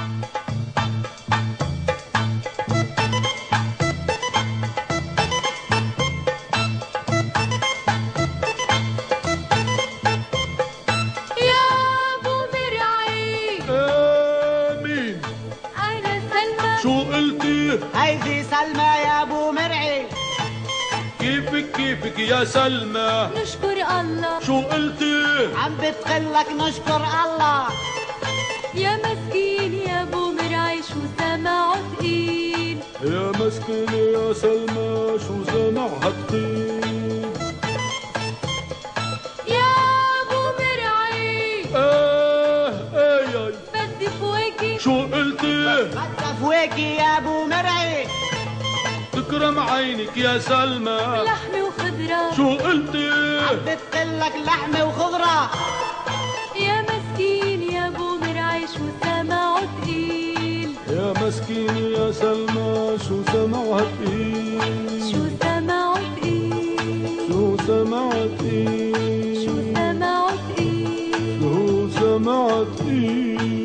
هيدي سلمى يا ابو مرعي. كيفك يا سلمى؟ نشكر الله. شو قلتي؟ عم بتقلك نشكر الله. يا مسكين يا ابو مرعي شو سمعه ثقيل. يا مسكين يا سلمى شو سمعها ثقيل. يا ابو مرعي ايه بدي فواكه. شو قلتي؟ بدي فواكه يا ابو مرعي. تكرم عينك يا سلمى. لحمة وخضرة. شو قلتي؟ عم بتقلك لحمة وخضرة. يا مسكين يا ابو مرعي شو سمعه ثقيل. يا مسكين يا سلمى شو سمعها ثقيل. شو سمعه ثقيل. شو سمعها ثقيل. شو سمعه ثقيل. شو سمعها ثقيل.